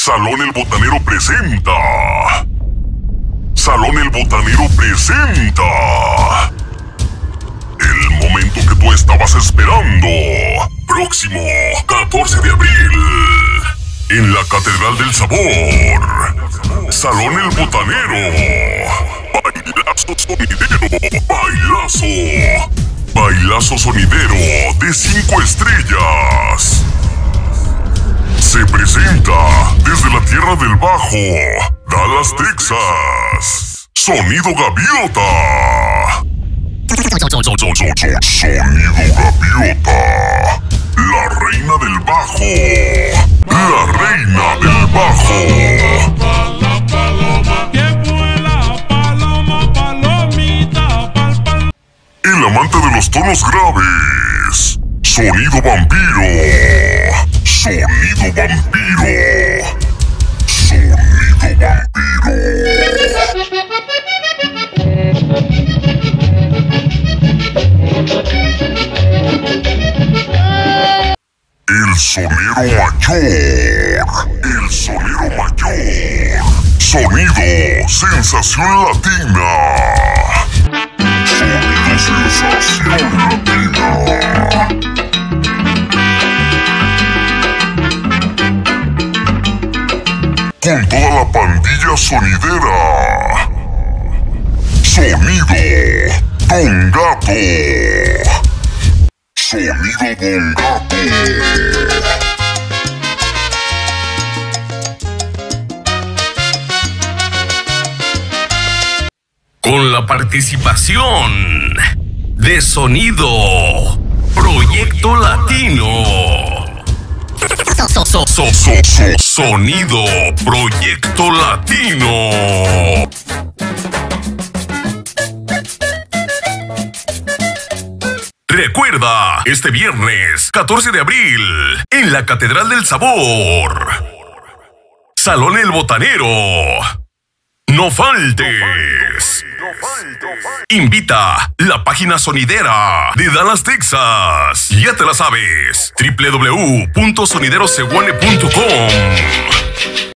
Salón El Botanero presenta. Salón El Botanero presenta. El momento que tú estabas esperando. Próximo 14 de abril. En la Catedral del Sabor. Salón El Botanero. Bailazo sonidero. Bailazo. Bailazo sonidero de 5 estrellas. Se presenta desde la Tierra del Bajo, Dallas, Texas. Sonido Gaviota. Sonido Gaviota. La reina del bajo. La reina del bajo. El amante de los tonos graves. Sonido Vampiro. Sonido Vampiro. Sonido Vampiro. El sonero mayor. El sonero mayor. Sonido Sensación Latina. Sonido Sensación Latina. Con toda la pandilla sonidera. Sonido Don Gato. Sonido Don Gato. Con la participación de Sonido Proyecto Latino. Sonido Proyecto Latino. Recuerda, este viernes 14 de abril, en la Catedral del Sabor. Salón El Botanero. No faltes. Invita la página sonidera de Dallas, Texas. Ya te la sabes. www.soniderosegone.com